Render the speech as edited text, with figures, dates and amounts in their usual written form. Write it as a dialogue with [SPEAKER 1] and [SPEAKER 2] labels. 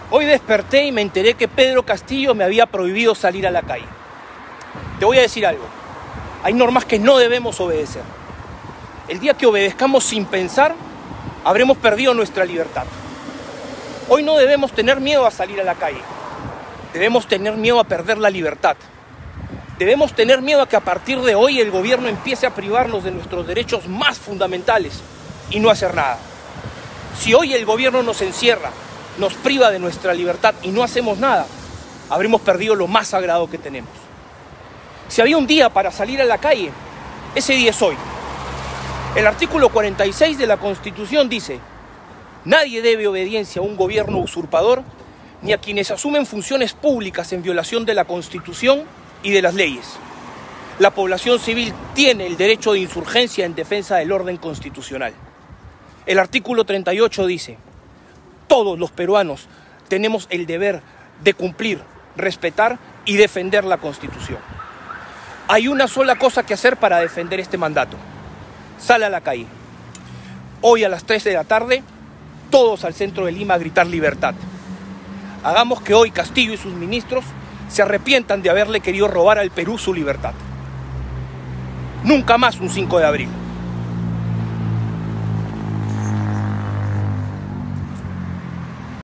[SPEAKER 1] Hoy desperté y me enteré que Pedro Castillo me había prohibido salir a la calle. Te voy a decir algo. Hay normas que no debemos obedecer. El día que obedezcamos sin pensar, habremos perdido nuestra libertad. Hoy no debemos tener miedo a salir a la calle. Debemos tener miedo a perder la libertad. Debemos tener miedo a que a partir de hoy el gobierno empiece a privarnos de nuestros derechos más fundamentales y no hacer nada. Si hoy el gobierno nos encierra, nos priva de nuestra libertad y no hacemos nada, habremos perdido lo más sagrado que tenemos. Si había un día para salir a la calle, ese día es hoy. El artículo 46 de la Constitución dice: nadie debe obediencia a un gobierno usurpador ni a quienes asumen funciones públicas en violación de la Constitución y de las leyes. La población civil tiene el derecho de insurgencia en defensa del orden constitucional. El artículo 38 dice: todos los peruanos tenemos el deber de cumplir, respetar y defender la Constitución. Hay una sola cosa que hacer para defender este mandato. Sale a la calle. Hoy a las 3 de la tarde, todos al centro de Lima a gritar libertad. Hagamos que hoy Castillo y sus ministros se arrepientan de haberle querido robar al Perú su libertad. Nunca más un 5 de abril.